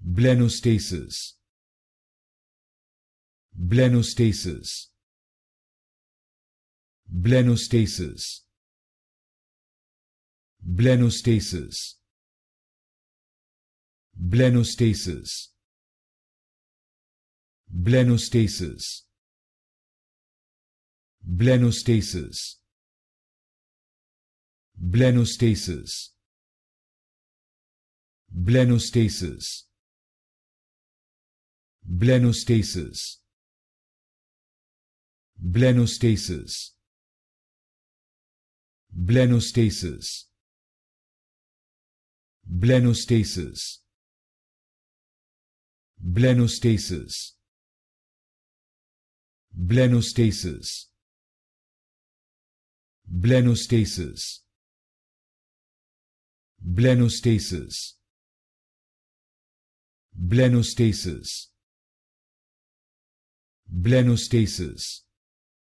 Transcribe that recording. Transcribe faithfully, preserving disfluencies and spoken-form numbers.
Blennostasis. Blennostasis. Blennostasis. Blennostasis. Blennostasis. Blennostasis. Blennostasis. Blennostasis. Blennostasis. Blennostasis. Blennostasis. Blennostasis. Blennostasis. Blennostasis. Blennostasis. Blennostasis. Blennostasis. Blennostasis. Blennostasis.